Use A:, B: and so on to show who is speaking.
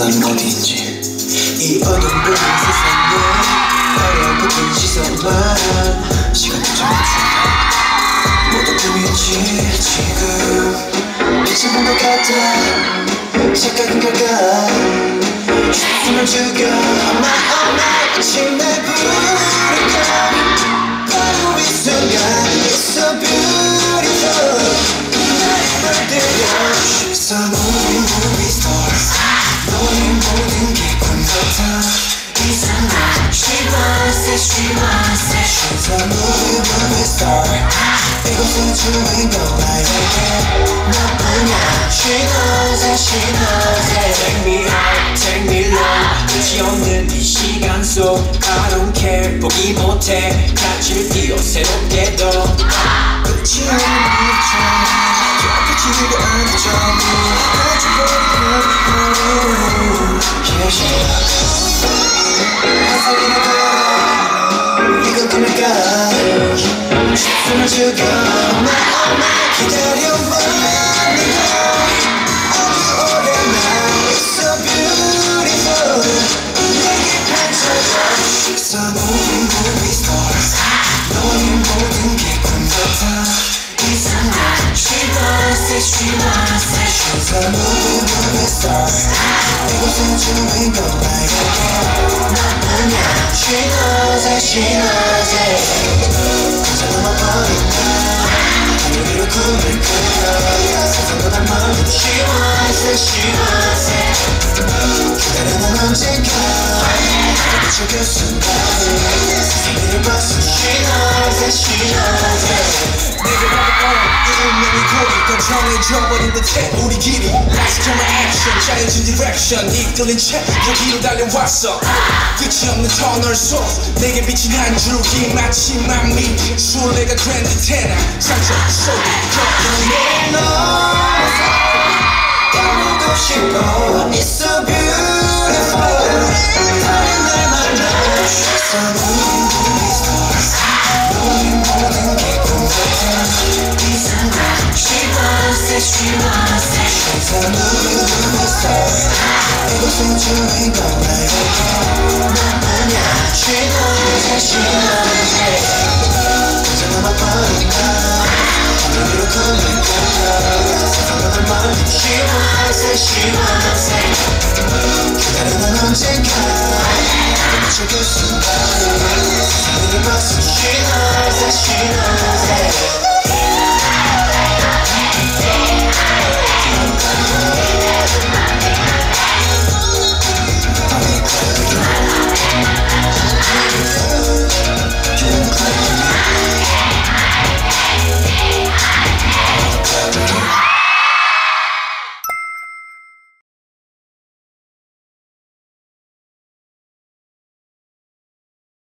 A: 난 어딘지 이 어둠뿐인 세상에 어려붙은 시선만 시간도 정해줘 모두 꿈이지 지금 빛이 본 것 같아 착각인 걸까 숨을 죽여 엄마 지금 날 부를까 바로 이 순간 It's so beautiful 날 물들여 She's a movie star 너의 모든 게 꿈 같아 이 순간 She wants it, she wants it She's a movie star 이곳의 주인공 나에게 너뿐이야 She knows it, she knows it
B: Take me out, take me low 끝이 없는 이 시간 속 I don't care 포기 못해 같이 뛰어 새롭게 더
A: 끝이 없는 일처럼 끝이지가 않은 점이 멈춰버린 환상이나 걸어 이건 꿈일까 숨을 죽여 엄마 기다려봐 네가 아주 오랜만 It's so beautiful 내게 펼쳐져 She's a movie star 너의 모든 게 꿈 같아 이 순간 She wants it, she wants it She's a movie star 이곳의 주인공 나에게 너뿐이야 She knows it, she knows it 괜찮아 버린 나 하늘위로 꿈을 꾸려 세상보다 멀리 She wants it, she wants it 기다려는 언젠가 빛을 그 순간에 세상을 봤어 She knows it, she knows it
B: 내게 다가온 운명이 거기 더 정해져버린 듯해 우리 길이 Let's come action 짜여진 direction 이끌린 채 여기로 달려왔어 끝이 없는 터널 속 내게 비친 한 줄기 마치 맘이 술래가 된 듯해 나 상처 속에
A: 너 떠나고 싶어 It's so beautiful 다른 날 만나 She's a movie star 너의 모든 게 꿈 같아 이 순간 She wants it, she wants it She's a movie star 이곳의 주인공 나에게 너뿐이야 She knows it, she knows it 괜찮아 맛보니까 하늘위로 꿈을 꾸려 세상보다 멀리 She wants it, she wants it 기다려는 언젠가 빛을 그 순간에 세상을 봤어 She knows